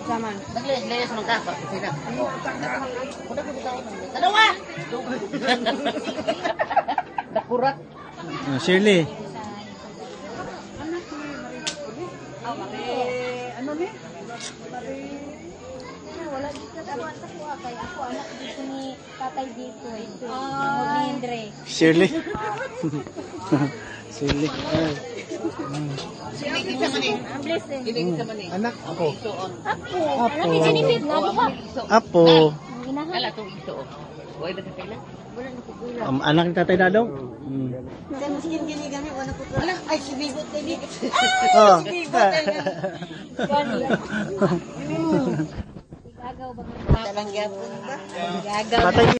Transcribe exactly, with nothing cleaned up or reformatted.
Saman. Naglayas mo ka pa. Sila. Kuda ko dito. Dalawa. Dakurat. Ah, Shirley. Anak ni Marie. Ano ni? Wala dito ako sa kuha kay ako anak dito ni tatay dito eh. Ah, Andre. Shirley. Shirley. Ah. Sili kita man eh. Blessing. Sili kita man eh. Anak ako. Ako. Apo. Anak ni Jennifer na ba? Apo. Ginahan. Ala to ito. Wala na kailan. Wala na ko kuya. Um, anak ni Tatay Dadong. Hmm. Sa maskin gini gani wala ko. Ala, ay si Bigot kay Bigot. Oh. Gani. Gagaw ba? Dalang gyapon ba? Gagaw. Tatay